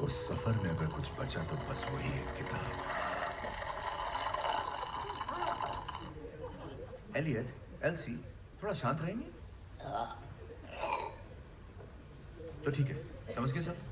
उस सफर में अगर कुछ बचा तो बस वही एक किताब। एलियट, एल्सी, थोड़ा शांत रहेंगे? तो ठीक है, समझ गए सब?